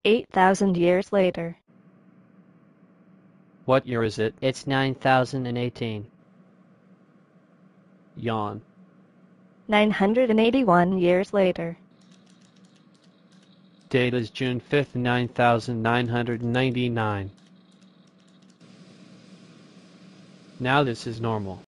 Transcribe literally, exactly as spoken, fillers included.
eight thousand years later. What year is it? It's nine thousand eighteen. Yawn. nine hundred eighty-one years later. Date is June fifth, nine thousand nine hundred ninety-nine. Now this is normal.